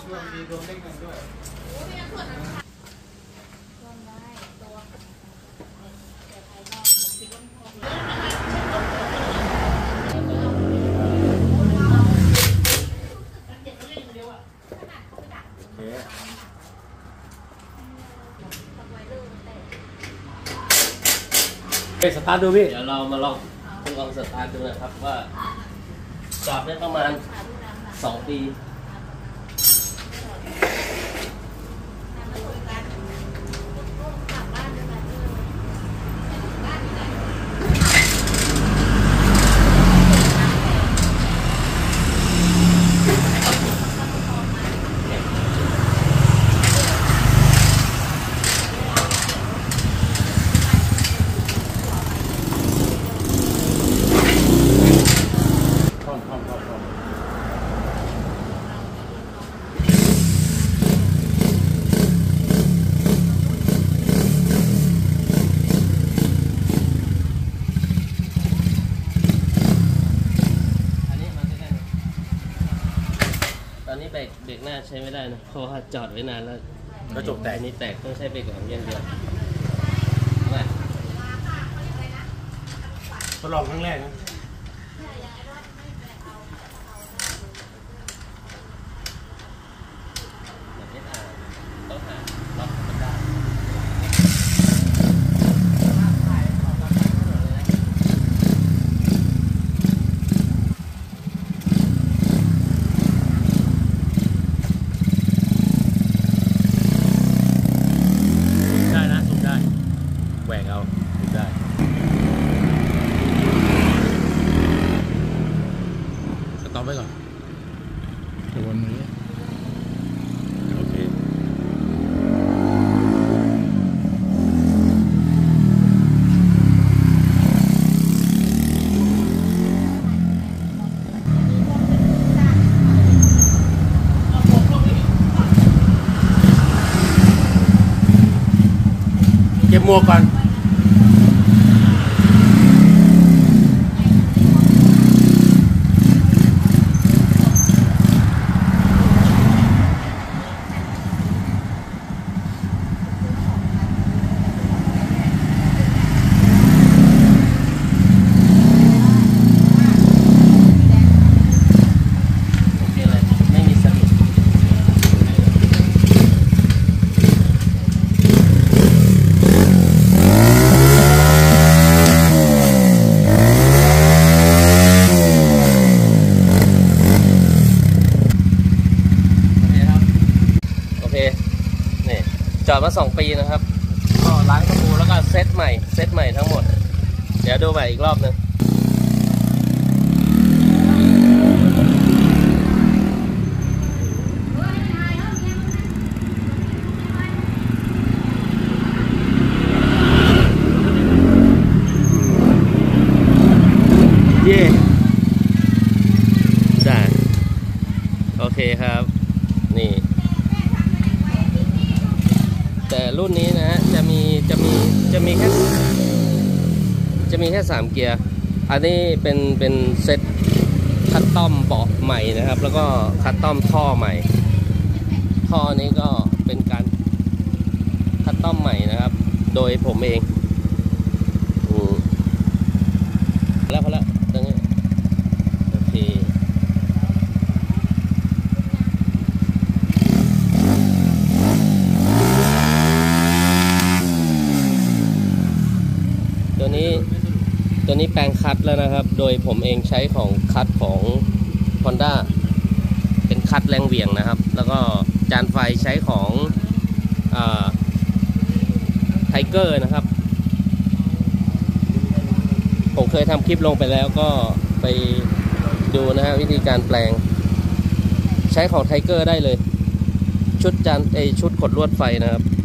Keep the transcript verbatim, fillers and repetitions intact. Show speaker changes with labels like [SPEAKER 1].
[SPEAKER 1] รวมดีรวมได้เงินด้วยรวมได้ตัวแต่ภายนอกผมคิดว่า
[SPEAKER 2] ไปสตาร์ทดูพี่
[SPEAKER 3] เดี๋ยวเรามาลองทดลองสตาร์ทดูนะครับว่าจอดได้ประมาณสองปีตอนนี้เบรกเบรกหน้าใช้ไม่ได้นะเพราะว่าจอดไว้นานแล้ว
[SPEAKER 2] กระจกแตก
[SPEAKER 3] นี่แตกต้องใช้เบรกหลังอย่างเดียวมา
[SPEAKER 2] ทดลองครั้งแรกนะ
[SPEAKER 3] ต้องหาล็อกมันได้
[SPEAKER 2] แหวกเอาได้สต็อปไว้ก่อนตัวมือโอเคเก็บหมวกก่อน
[SPEAKER 3] จอดมาสองปีนะครับก็ล้างกระปูแล้วก็เซตใหม่เซตใหม่ทั้งหมดเดี๋ยวดูใหม่อีกรอบนึงเย่ได้โอเคครับนี่แต่รุ่นนี้นะฮะจะมีจะมีจะมีแค่จะมีแค่สามเกียร์อันนี้เป็นเป็นเซ็ตคัสตอมเบาะใหม่นะครับแล้วก็คัสตอมท่อใหม่ท่อนี้ก็เป็นการคัสตอมใหม่นะครับโดยผมเองอืมแล้วพอแล้วตรงนี้โอเคตัวนี้ตัวนี้แปลงคัทแล้วนะครับโดยผมเองใช้ของคัทของ Honda เป็นคัทแรงเหวี่ยงนะครับแล้วก็จานไฟใช้ของไทเกอร์นะครับผมเคยทำคลิปลงไปแล้วก็ไปดูนะฮะวิธีการแปลงใช้ของไทเกอร์ได้เลยชุดจานไอชุดขดลวดไฟนะครับ